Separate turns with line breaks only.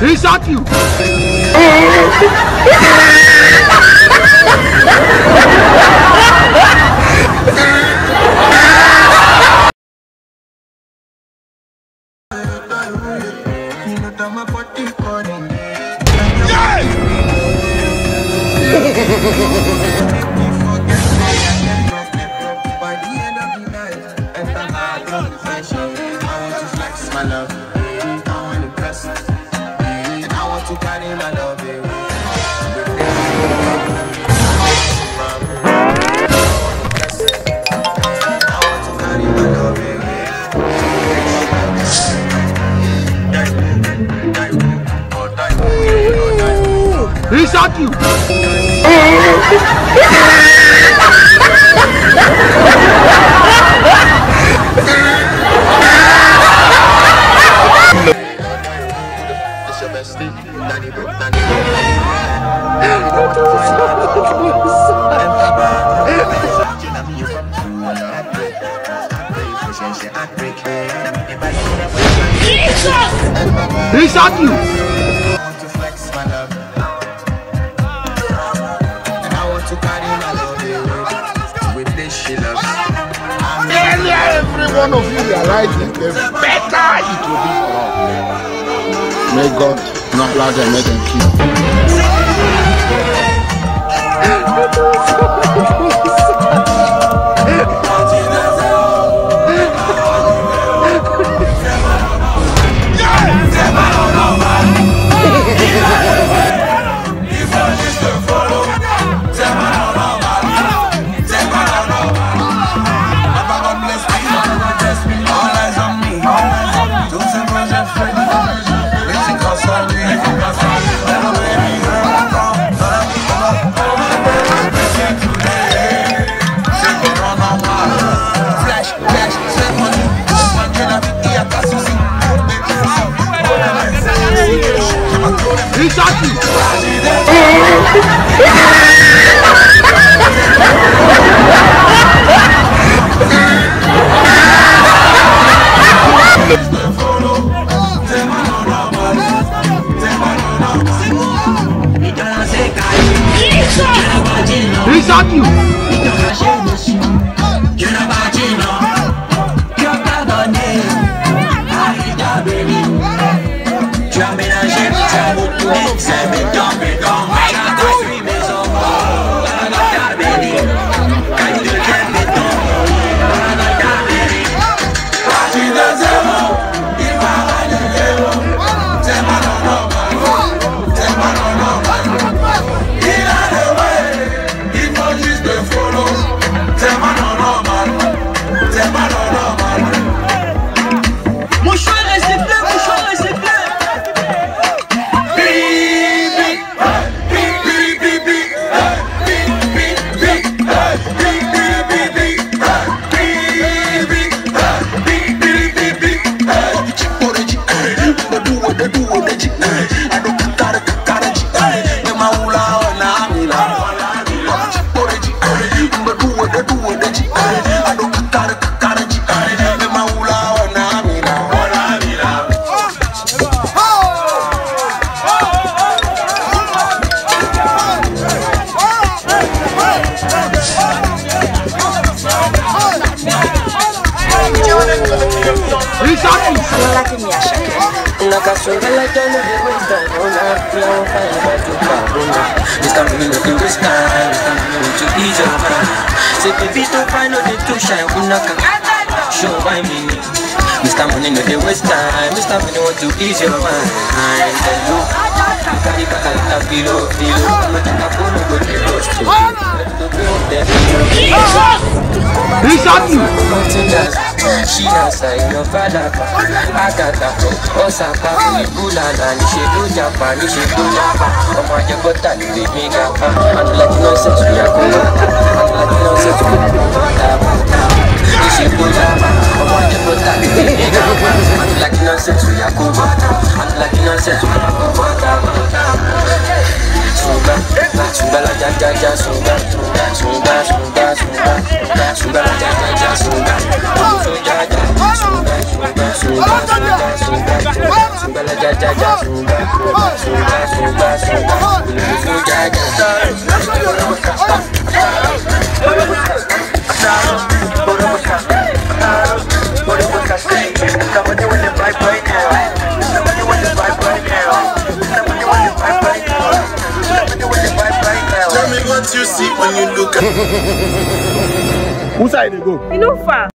He shot you.
My love, I want to press, and I want to carry my love away. I want to carry my love away.
He shot you. He shot you.
I want to flex my love, and I want to carry my love away with this she loves.
Every one of you realizing the better it will be for us. May God not allow them make them keep. He shot you. He shot you.
Mr. Money no dey waste time. Mr. Money want to ease your mind. Hello, carry back a pillow. I'm a phone go dey roast you.
He shot you.
She answer your father. Agata, Osaka, Bulala, Nishidu Japan, Nishidu Japan. Oh my God, that you leave me gapa. I'm like nonsense we are going. I'm like nonsense we are going. Nishidu Japan. Oh my God, that you leave me gapa. I'm like nonsense we are going. I'm like nonsense we are going. Suga, suga la ja ja ja suga, suga suga suga, suga la ja ja ja suga, suga ja ja suga, suga suga suga, suga la jaja, sunga, sunga,
Tell me what you see when you look at
Who side they go?
You know far.